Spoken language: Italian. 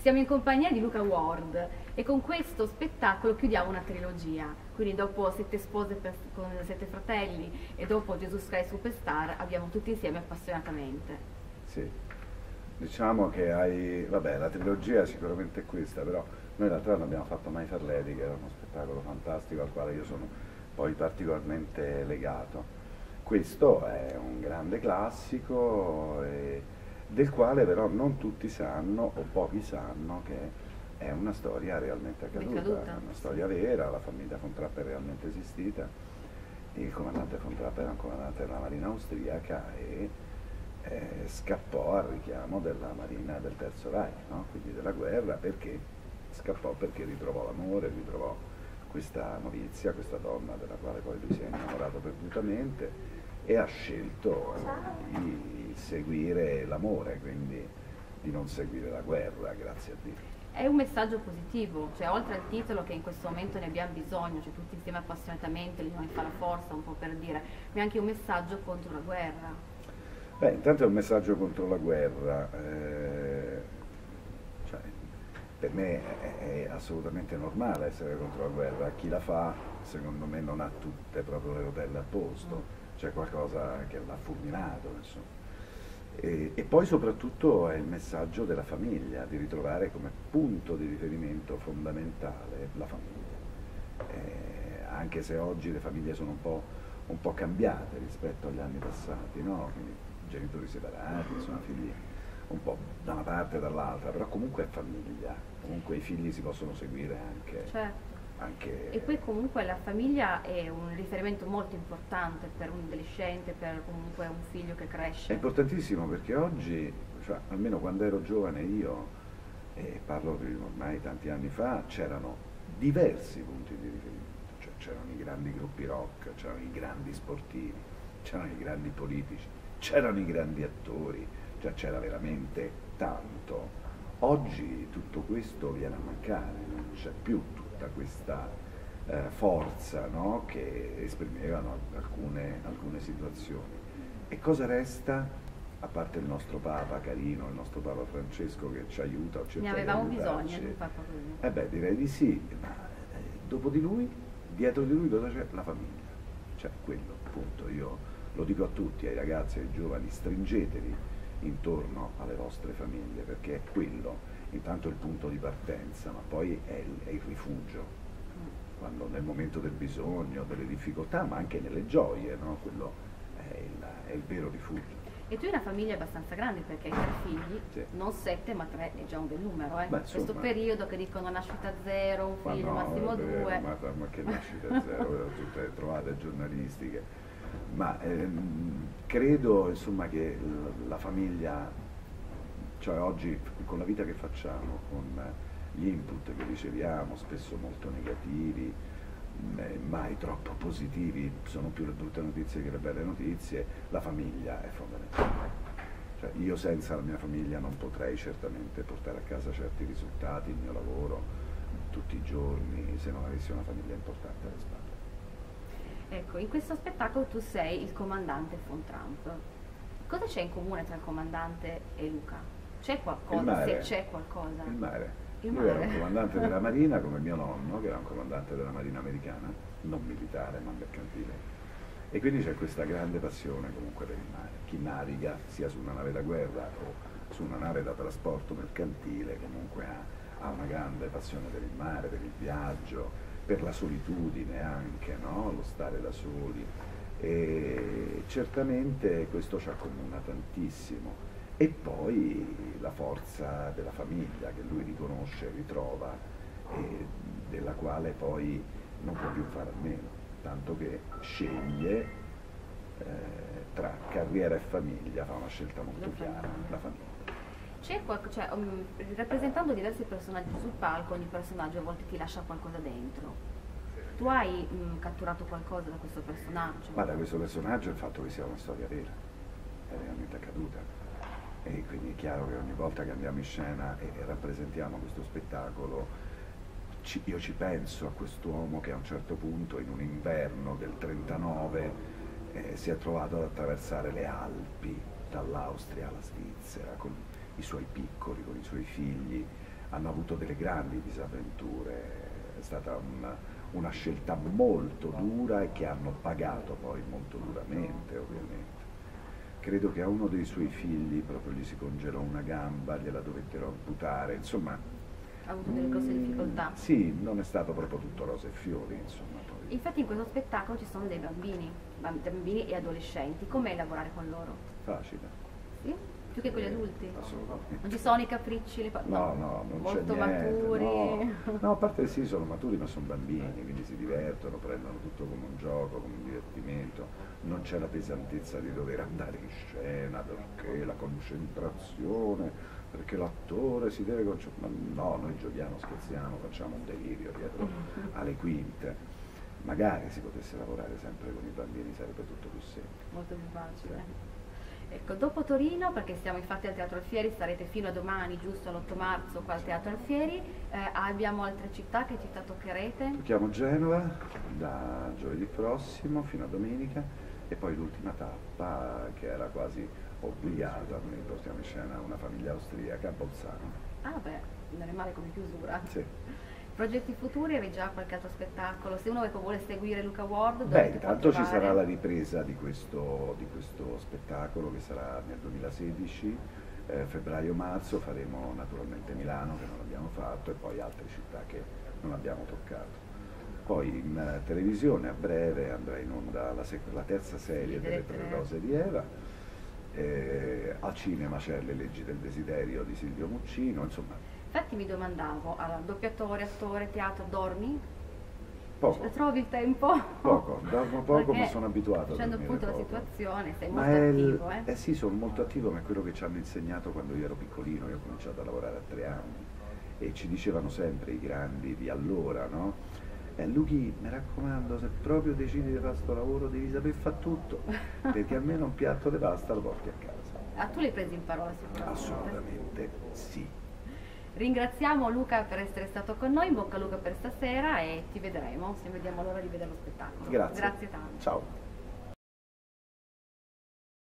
Siamo in compagnia di Luca Ward e con questo spettacolo chiudiamo una trilogia. Quindi dopo Sette spose con Sette fratelli e dopo Jesus Christ Superstar abbiamo tutti insieme Appassionatamente. Sì, diciamo che vabbè, la trilogia sicuramente è questa, però noi l'altro anno abbiamo fatto My Fair Lady, che era uno spettacolo fantastico al quale io sono poi particolarmente legato. Questo è un grande classico del quale però non tutti sanno o pochi sanno che è una storia realmente accaduta, è una storia vera, la famiglia von Trapp è realmente esistita, il comandante von Trapp era un comandante della marina austriaca e scappò al richiamo della marina del Terzo Reich, no? Quindi della guerra, perché scappò perché ritrovò l'amore, ritrovò questa novizia, questa donna della quale poi lui si è innamorato perdutamente e ha scelto di seguire l'amore, quindi di non seguire la guerra, grazie a Dio. È un messaggio positivo, cioè oltre al titolo che in questo momento ne abbiamo bisogno, cioè tutti insieme appassionatamente, l'unione fa la forza, un po' per dire, ma è anche un messaggio contro la guerra. Beh, intanto è un messaggio contro la guerra, cioè, per me è assolutamente normale essere contro la guerra, chi la fa secondo me non ha tutte proprio le rotelle a posto, c'è qualcosa che l'ha fulminato, insomma. E poi soprattutto è il messaggio della famiglia, di ritrovare come punto di riferimento fondamentale la famiglia, anche se oggi le famiglie sono un po' cambiate rispetto agli anni passati, no? Quindi genitori separati, insomma figli un po' da una parte e dall'altra, però comunque è famiglia, comunque i figli si possono seguire anche. Certo. Anche... E poi comunque la famiglia è un riferimento molto importante per un adolescente, per comunque un figlio che cresce. È importantissimo perché oggi, cioè, almeno quando ero giovane io, e parlo di ormai tanti anni fa, c'erano diversi punti di riferimento, cioè c'erano i grandi gruppi rock, c'erano i grandi sportivi, c'erano i grandi politici, c'erano i grandi attori, cioè c'era veramente tanto. Oggi tutto questo viene a mancare, non c'è più tutta questa forza, no? Che esprimevano alcune situazioni. E cosa resta? A parte il nostro Papa carino, il nostro Papa Francesco che ci aiuta o cerca Ne avevamo di aiutarci. bisogno di un Papa così. Beh, direi di sì, ma dopo di lui, dietro di lui cosa c'è? La famiglia. Cioè quello, appunto, io lo dico a tutti, ai ragazzi, ai giovani, stringetevi intorno alle vostre famiglie, perché è quello intanto il punto di partenza, ma poi è il rifugio, quando nel momento del bisogno, delle difficoltà, ma anche nelle gioie, no? Quello è il vero rifugio. E tu hai una famiglia abbastanza grande perché hai 3 figli, Sì. Non 7 ma 3 è già un bel numero, Beh, questo insomma, periodo che dicono nascita 0, un figlio, no, massimo è vero, 2. ma che nascita zero, tutte trovate giornalistiche. Ma credo insomma che la famiglia, cioè oggi con la vita che facciamo, con gli input che riceviamo, spesso molto negativi, mai troppo positivi, sono più le brutte notizie che le belle notizie, la famiglia è fondamentale. Cioè, io senza la mia famiglia non potrei certamente portare a casa certi risultati, il mio lavoro, tutti i giorni, se non avessi una famiglia importante alle spalle. Ecco, in questo spettacolo tu sei il comandante von Trump. Cosa c'è in comune tra il comandante e Luca? C'è qualcosa? Il mare. Se c'è qualcosa. Il mare. Il Lui era mare. un comandante della marina come mio nonno, che era un comandante della marina americana, non militare ma mercantile. E quindi c'è questa grande passione comunque per il mare. Chi naviga sia su una nave da guerra o su una nave da trasporto mercantile comunque ha una grande passione per il mare, per il viaggio, per la solitudine anche, no? Lo stare da soli. E certamente questo ci accomuna tantissimo. E poi la forza della famiglia che lui riconosce, ritrova e della quale poi non può più fare a meno, tanto che sceglie tra carriera e famiglia, fa una scelta molto chiara, la famiglia. Rappresentando diversi personaggi sul palco, ogni personaggio a volte ti lascia qualcosa dentro. Tu hai catturato qualcosa da questo personaggio? Ma da questo personaggio il fatto che sia una storia vera, è realmente accaduta. E quindi è chiaro che ogni volta che andiamo in scena e rappresentiamo questo spettacolo, io ci penso a quest'uomo che a un certo punto in un inverno del 39 si è trovato ad attraversare le Alpi, dall'Austria alla Svizzera, con i suoi piccoli, con i suoi figli, hanno avuto delle grandi disavventure, è stata una scelta molto dura e che hanno pagato poi molto duramente, ovviamente. Credo che a uno dei suoi figli proprio gli si congelò una gamba, gliela dovettero amputare, insomma. Ha avuto delle grosse difficoltà. Sì, non è stato proprio tutto rose e fiori, insomma. Poi. Infatti in questo spettacolo ci sono dei bambini e adolescenti. Com'è lavorare con loro? Facile. Sì? Più che con gli adulti? Assolutamente. Non ci sono i capricci, No, non c'è molto niente. maturi. No, a parte sì, sono maturi, ma sono bambini, quindi si divertono, prendono tutto come un gioco, come un divertimento. Non c'è la pesantezza di dover andare in scena perché la concentrazione, perché l'attore si deve concentrare. No, noi giochiamo, scherziamo, facciamo un delirio dietro alle quinte. Magari si potesse lavorare sempre con i bambini sarebbe tutto più semplice. Molto più facile. Sì. Ecco, dopo Torino, perché siamo infatti al Teatro Alfieri, sarete fino a domani, giusto, l'8 marzo qua al Teatro Alfieri, abbiamo altre città che ci toccherete? Tocchiamo Genova da giovedì prossimo fino a domenica e poi l'ultima tappa che era quasi obbligata, noi portiamo in scena una famiglia austriaca a Bolzano. Ah beh, non è male come chiusura. Sì. Progetti futuri, avevi già qualche altro spettacolo? Se uno vuole seguire Luca Ward, Beh, intanto ci sarà la ripresa di questo spettacolo che sarà nel 2016, febbraio-marzo, faremo naturalmente Milano che non abbiamo fatto e poi altre città che non abbiamo toccato. Poi in televisione a breve andrà in onda la terza serie delle Tre Rose di Eva, al cinema c'è Le leggi del desiderio di Silvio Muccino, insomma. Infatti mi domandavo, allora, doppiatore, attore, teatro, dormi? Poco. Trovi il tempo? Poco, dormo poco ma sono abituato a facendo dormire appunto poco. La situazione, sei molto attivo, eh? Sì, sono molto attivo, ma è quello che ci hanno insegnato quando io ero piccolino, io ho cominciato a lavorare a 3 anni e ci dicevano sempre i grandi di allora, no? Luchi, mi raccomando, se proprio decidi di fare sto lavoro devi saper fare tutto, perché almeno un piatto di pasta lo porti a casa. Ah, tu l'hai preso in parola sicuramente? Assolutamente sì. Ringraziamo Luca per essere stato con noi, in bocca al lupo per stasera e ti vedremo, se vediamo l'ora di vedere lo spettacolo. Grazie. Grazie tanto. Ciao.